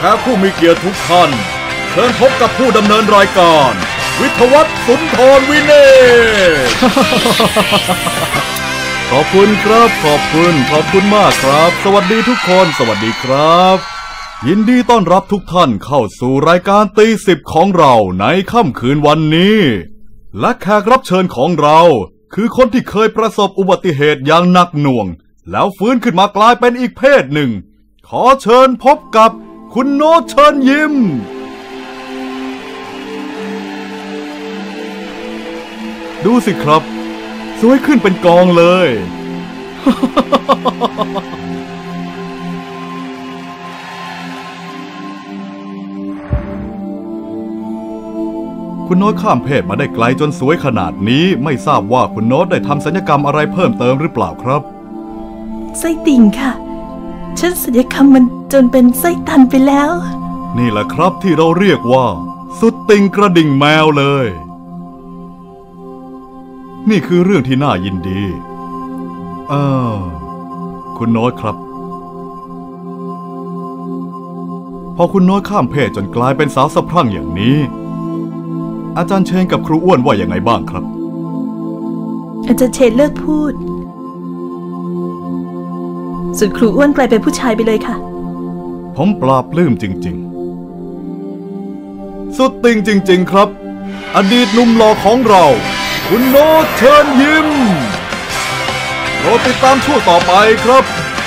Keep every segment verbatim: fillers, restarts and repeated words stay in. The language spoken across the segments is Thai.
ขกผู้มีเกียรติทุกท่านเชิญพบกับผู้ดำเนินรายการวิทยวัฒน์สุนทรวินเนศ ขอบคุณครับขอบคุณขอบคุณมากครับสวัสดีทุกคนสวัสดีครับยินดีต้อนรับทุกท่านเข้าสู่รายการตีสิบของเราในค่ำคืนวันนี้และแขกรับเชิญของเราคือคนที่เคยประสบอุบัติเหตุอย่างหนักหน่วงแล้วฟื้นขึ้นมากลายเป็นอีกเพศหนึ่งขอเชิญพบกับคุณโน้ตเชิญยิ้มดูสิครับสวยขึ้นเป็นกองเลย คุณโน้ตข้ามเพศมาได้ไกลจนสวยขนาดนี้ไม่ทราบว่าคุณโน้ตได้ทำศัลยกรรมอะไรเพิ่มเติมหรือเปล่าครับไส้ติ่งค่ะฉันศัลยกรรมมันจนเป็นไส้ตันไปแล้วนี่แหละครับที่เราเรียกว่าสุดติ่งกระดิ่งแมวเลยนี่คือเรื่องที่น่ายินดีเออคุณโน้ตครับพอคุณโน้ตข้ามเพศจนกลายเป็นสาวสะพรั่งอย่างนี้อาจารย์เชนกับครูอ้วนว่าอย่างไงบ้างครับอาจารย์เชนเลิกพูดส่วนครูอ้วนกลายเป็นผู้ชายไปเลยค่ะผมปลาบปลื้มจริงๆสุดติ่งจริงๆครับอดีตหนุ่มหล่อของเราคุณโน้ตเชิญยิ้มโปรดติดตามช่วงต่อไปครับ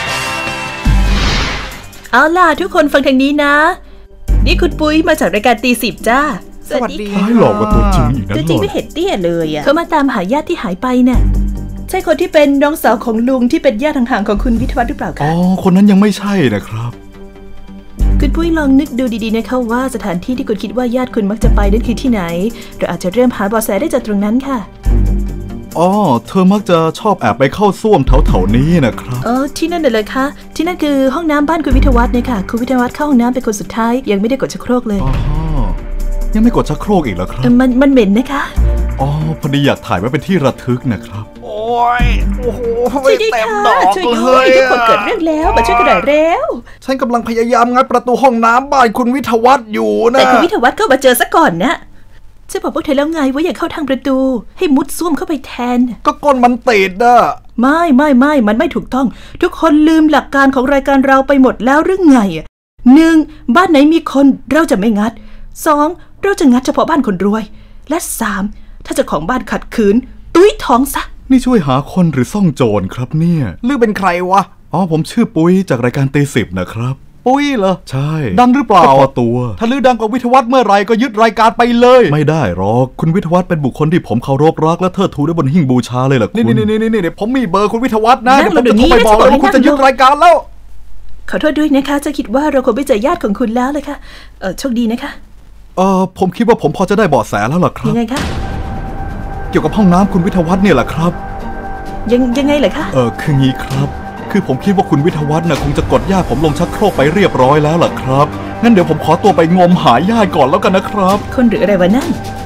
เอาล่ะทุกคนฟังทางนี้นะนี่คุณปุ้ยมาจากรายการตีสิบจ้าสวัสดีค่ะหลอกกว่าตัวจริงอีกนะตัวจริงไม่เห็นเตี้ยเลยอ่ะเขามาตามหาญาติที่หายไปน่ะใช่คนที่เป็นน้องสาวของลุงที่เป็นญาติห่างๆของคุณวิทยวัฒน์หรือเปล่าคะอ๋อคนนั้นยังไม่ใช่นะครับคุณปุ้ยลองนึกดูดีๆนะคะว่าสถานที่ที่คุณคิดว่าญาติคุณมักจะไปนั่นคือที่ไหนเราอาจจะเริ่มหาเบาะแสได้จากตรงนั้นค่ะอ๋อเธอมักจะชอบแอบไปเข้าส้วมแถวๆนี้นะครับอ๋อที่นั่นเลยคะที่นั่นคือห้องน้ำบ้านคุณวิทยวัฒน์เนี่ยค่ะคุณวิทยวัฒน์เข้าห้องน้ำเป็นคนสุดท้ายยังไม่ได้กดชักโครกเลยอ๋อยังไม่กดชักโครกอีกเหรอครับมันมันเหม็นนะคะอ๋อพอดีอยากถ่ายไว้เป็นที่ระทึกนะครับโอ้ยโอ้โหไม่เต็มดอกเลยทุกคนเกิดเรื่องแล้วมาช่วยกันหน่อยเร็วฉันกำลังพยายามงัดประตูห้องน้ำบ้านคุณวิทยวัฒน์อยู่นะแต่คุณวิทยวัฒน์เข้ามาเจอซะก่อนนะจะบอกพวกเธอแล้วไงว่าอย่าเข้าทางประตูให้มุดซ่วมเข้าไปแทนก็ก้นมันติดอะไม่ไม่ไม่มันไม่ถูกต้องทุกคนลืมหลักการของรายการเราไปหมดแล้วหรือไงหนึ่งบ้านไหนมีคนเราจะไม่งัดสองเราจะงัดเฉพาะบ้านคนรวยและสามถ้าเจ้าของบ้านขัดขืนตุ้ยท้องซะนี่ช่วยหาคนหรือซ่องโจรครับเนี่ยลือเป็นใครวะอ๋อผมชื่อปุ้ยจากรายการตีสิบนะครับปุ้ยเหรอใช่ดังหรือเปล่าตัวถ้าลือดังกว่าวิทยวัฒน์เมื่อไรก็ยึดรายการไปเลยไม่ได้หรอกคุณวิทยวัฒน์เป็นบุคคลที่ผมเคารพรักและเทิดทูนด้วยบนหิ้งบูชาเลยล่ะคุณนี่นี่นี่นี่ผมมีเบอร์คุณวิทยวัฒน์นะเดี๋ยวผมจะโทรไปบอกว่าคุณจะยึดรายการแล้วขอโทษด้วยนะคะจะคิดว่าเราคงไม่เจอญาติของคุณแล้วเลยค่ะเออโชคดีนะคะเออผมคิดว่าผมพอจะได้เบาะแสแล้วล่ะครับยังไงคะเกี่ยวกับห้องน้ำคุณวิทยวัฒน์เนี่ยแหละครับยังยังไงเหรอคะเออคืองี้ครับคือผมคิดว่าคุณวิทยวัฒน์น่ะคงจะกดญาติผมลงชักโครกไปเรียบร้อยแล้วล่ะครับงั้นเดี๋ยวผมขอตัวไปงมหาญาติก่อนแล้วกันนะครับคนหรืออะไรวะนั่น